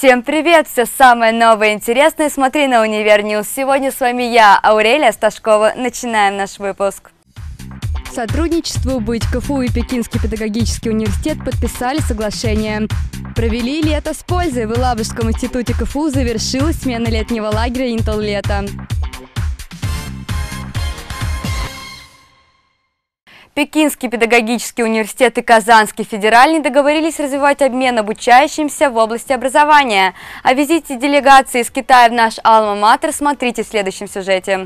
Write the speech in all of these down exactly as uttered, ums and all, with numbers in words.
Всем привет! Все самое новое и интересное смотри на Универньюз. Сегодня с вами я, Аурелия Сташкова. Начинаем наш выпуск. Сотрудничеству быть КФУ и Пекинский педагогический университет подписали соглашение. Провели лето с пользой. В Елабужском институте КФУ завершилась смена летнего лагеря «Интел-лето». Пекинский педагогический университет и Казанский федеральный договорились развивать обмен обучающимся в области образования. О визите делегации из Китая в наш альма-матер смотрите в следующем сюжете.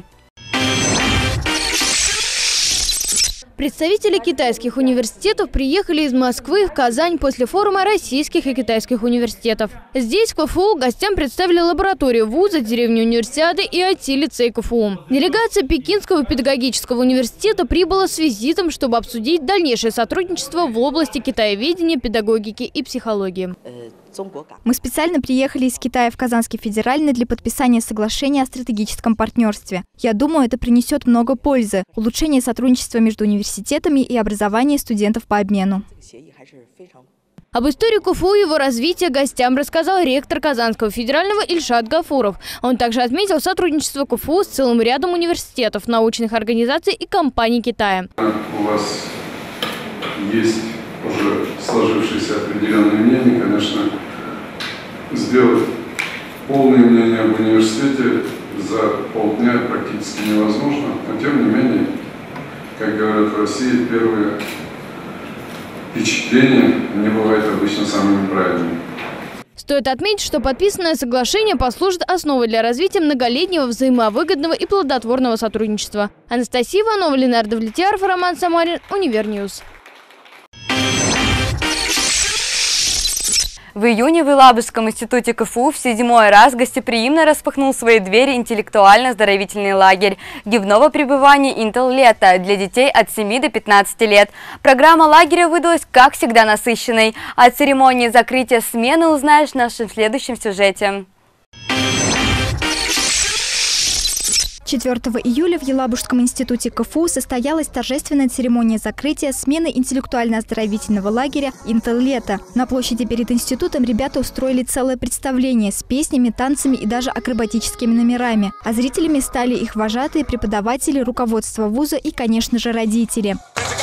Представители китайских университетов приехали из Москвы в Казань после форума российских и китайских университетов. Здесь в КФУ гостям представили лабораторию вуза, деревню универсиады и ай ти-лицей КФУ. Делегация Пекинского педагогического университета прибыла с визитом, чтобы обсудить дальнейшее сотрудничество в области китаеведения, педагогики и психологии. Мы специально приехали из Китая в Казанский федеральный для подписания соглашения о стратегическом партнерстве. Я думаю, это принесет много пользы, улучшение сотрудничества между университетами и образование студентов по обмену. Об истории КФУ и его развития гостям рассказал ректор Казанского федерального Ильшат Гафуров. Он также отметил сотрудничество КФУ с целым рядом университетов, научных организаций и компаний Китая. У вас есть уже сложившееся определенное мнение, конечно, сделать полное мнение об университете за полдня практически невозможно, но тем не менее, как говорят в России, первые впечатления не бывают обычно самыми правильными. Стоит отметить, что подписанное соглашение послужит основой для развития многолетнего взаимовыгодного и плодотворного сотрудничества. Анастасия Иванова, Ленардо Влетьяров, Роман Самарин, Универньюз. В июне в Елабужском институте КФУ в седьмой раз гостеприимно распахнул свои двери интеллектуально-оздоровительный лагерь дневного пребывания «Интел-лето» для детей от семи до пятнадцати лет. Программа лагеря выдалась, как всегда, насыщенной. О церемонии закрытия смены узнаешь в нашем следующем сюжете. четвёртого июля в Елабужском институте КФУ состоялась торжественная церемония закрытия смены интеллектуально-оздоровительного лагеря «Интел-лето». На площади перед институтом ребята устроили целое представление с песнями, танцами и даже акробатическими номерами. А зрителями стали их вожатые, преподаватели, руководство вуза и, конечно же, родители.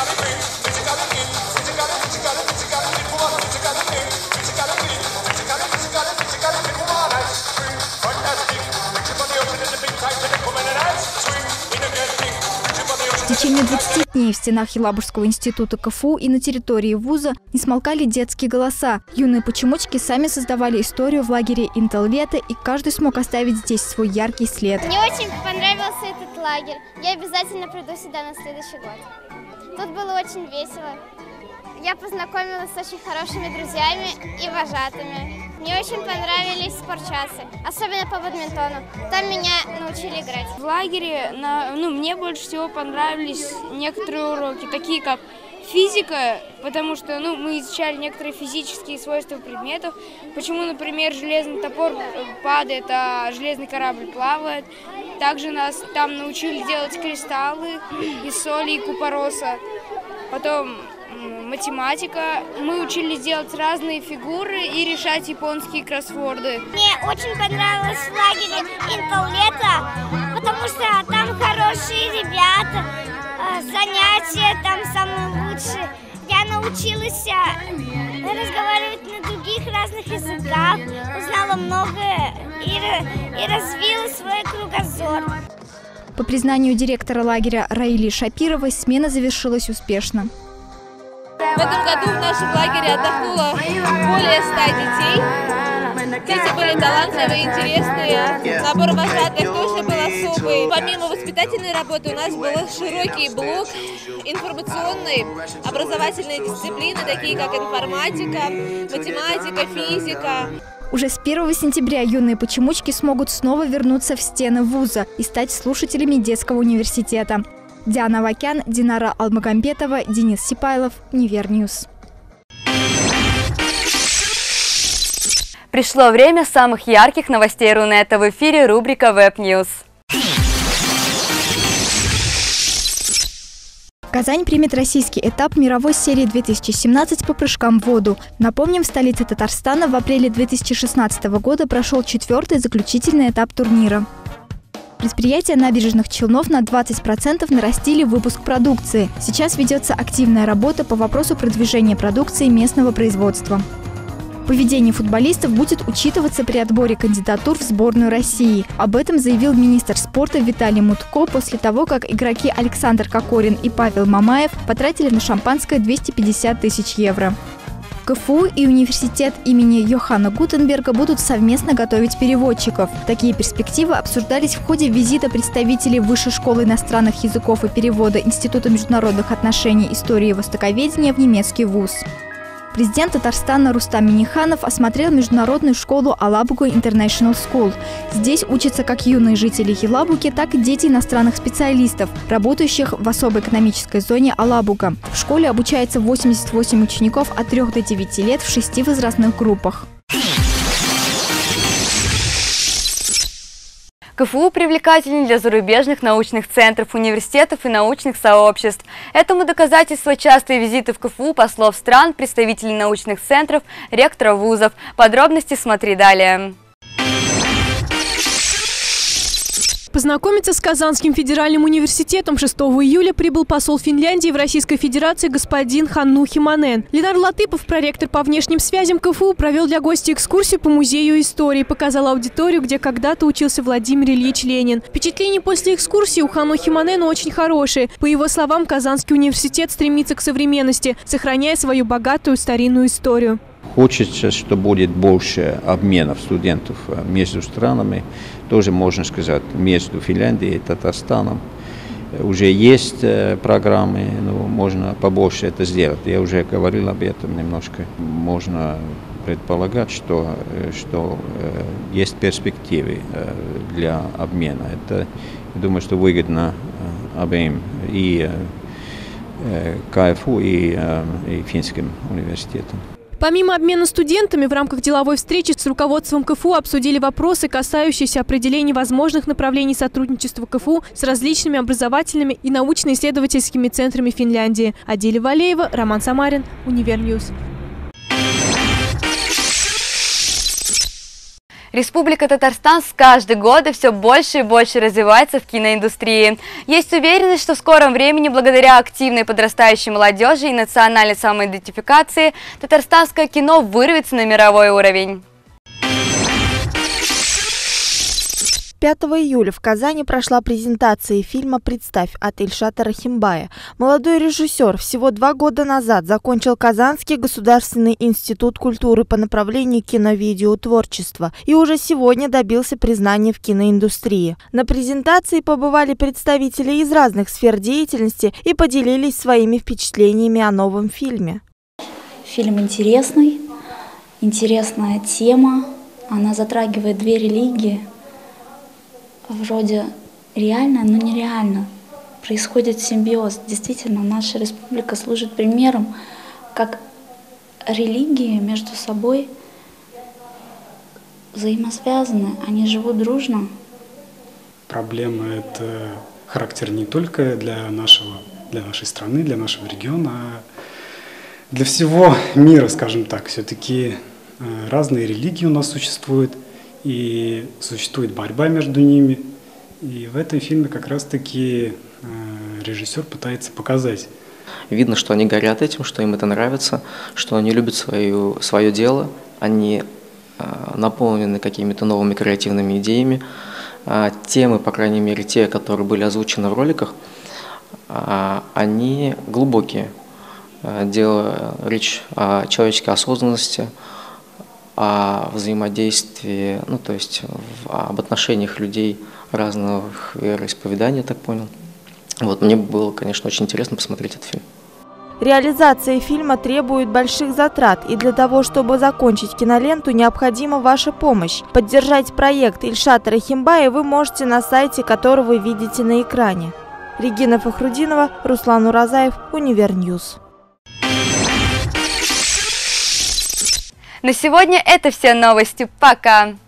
В течение двадцати дней в стенах Елабужского института КФУ и на территории вуза не смолкали детские голоса. Юные почемучки сами создавали историю в лагере «Интел-лето», и каждый смог оставить здесь свой яркий след. Мне очень понравился этот лагерь. Я обязательно приду сюда на следующий год. Тут было очень весело. Я познакомилась с очень хорошими друзьями и вожатыми. Мне очень понравились спортчасы, особенно по бадминтону. Там меня научили играть. В лагере ну, мне больше всего понравились некоторые уроки, такие как физика, потому что ну, мы изучали некоторые физические свойства предметов. Почему, например, железный топор падает, а железный корабль плавает. Также нас там научили делать кристаллы из соли и купороса. Потом математика. Мы учились делать разные фигуры и решать японские кроссворды. Мне очень понравилось в лагере «Интел-лето», потому что там хорошие ребята, занятия там самые лучшие. Я научилась разговаривать на других разных языках, узнала многое и, и развила свой кругозор. По признанию директора лагеря Раили Шапировой, смена завершилась успешно. В этом году в нашем лагере отдохнуло более ста детей. Дети были талантливые, интересные. Набор вожатых тоже был особый. Помимо воспитательной работы у нас был широкий блок информационной, образовательной дисциплины, такие как информатика, математика, физика. Уже с первого сентября юные почемучки смогут снова вернуться в стены вуза и стать слушателями детского университета. Диана Вакян, Динара Алмагамбетова, Денис Сипайлов, Универньюз. Пришло время самых ярких новостей Рунета. В эфире рубрика «Веб Ньюс». Казань примет российский этап мировой серии две тысячи семнадцать по прыжкам в воду. Напомним, в столице Татарстана в апреле две тысячи шестнадцатого года прошел четвертый заключительный этап турнира. Предприятия набережных Челнов на двадцать процентов нарастили выпуск продукции. Сейчас ведется активная работа по вопросу продвижения продукции местного производства. Поведение футболистов будет учитываться при отборе кандидатур в сборную России. Об этом заявил министр спорта Виталий Мутко после того, как игроки Александр Кокорин и Павел Мамаев потратили на шампанское двести пятьдесят тысяч евро. КФУ и университет имени Йоханна Гутенберга будут совместно готовить переводчиков. Такие перспективы обсуждались в ходе визита представителей Высшей школы иностранных языков и перевода Института международных отношений, истории и востоковедения в немецкий вуз. Президент Татарстана Рустам Минниханов осмотрел международную школу Алабуга International School. Здесь учатся как юные жители Елабуги, так и дети иностранных специалистов, работающих в особой экономической зоне Алабуга. В школе обучается восемьдесят восемь учеников от трёх до девяти лет в шести возрастных группах. КФУ привлекательнее для зарубежных научных центров, университетов и научных сообществ. Этому доказательство частые визиты в КФУ послов стран, представителей научных центров, ректоров вузов. Подробности смотри далее. Познакомиться с Казанским федеральным университетом шестого июля прибыл посол Финляндии в Российской Федерации господин Ханну Химанен. Ленар Латыпов, проректор по внешним связям КФУ, провел для гостей экскурсию по музею истории, показал аудиторию, где когда-то учился Владимир Ильич Ленин. Впечатления после экскурсии у Ханну Химанена очень хорошие. По его словам, Казанский университет стремится к современности, сохраняя свою богатую старинную историю. Хочется, что будет больше обменов студентов между странами, тоже можно сказать, между Финляндией и Татарстаном. Уже есть программы, но можно побольше это сделать. Я уже говорил об этом немножко. Можно предполагать, что, что есть перспективы для обмена. Это, я думаю, что выгодно обеим, и КФУ, и, и Финским университетам. Помимо обмена студентами, в рамках деловой встречи с руководством КФУ обсудили вопросы, касающиеся определения возможных направлений сотрудничества КФУ с различными образовательными и научно-исследовательскими центрами Финляндии. Адиля Валеева, Роман Самарин, Универньюз. Республика Татарстан с каждым годом все больше и больше развивается в киноиндустрии. Есть уверенность, что в скором времени, благодаря активной подрастающей молодежи и национальной самоидентификации, татарстанское кино вырвется на мировой уровень. пятого июля в Казани прошла презентация фильма «Представь» от Ильшата Рахимбая. Молодой режиссер всего два года назад закончил Казанский государственный институт культуры по направлению кино-видеотворчества и уже сегодня добился признания в киноиндустрии. На презентации побывали представители из разных сфер деятельности и поделились своими впечатлениями о новом фильме. Фильм интересный, интересная тема, она затрагивает две религии. Вроде реально, но нереально. Происходит симбиоз. Действительно, наша республика служит примером, как религии между собой взаимосвязаны, они живут дружно. Проблема – это характер не только для, нашего, для нашей страны, для нашего региона, а для всего мира, скажем так. Все-таки разные религии у нас существуют. И существует борьба между ними. И в этом фильме как раз-таки э, режиссер пытается показать. Видно, что они горят этим, что им это нравится, что они любят свою, свое дело, они э, наполнены какими-то новыми креативными идеями. Э, темы, по крайней мере, те, которые были озвучены в роликах, э, они глубокие. Э, дело, речь о человеческой осознанности, о взаимодействии, ну то есть в, об отношениях людей разных вероисповеданий, я так понял. Вот, мне было, конечно, очень интересно посмотреть этот фильм. Реализация фильма требует больших затрат, и для того, чтобы закончить киноленту, необходима ваша помощь. Поддержать проект Ильшата Рахимбая вы можете на сайте, который вы видите на экране. Регина Фахрудинова, Руслан Уразаев, Универньюз. На сегодня это все новости. Пока!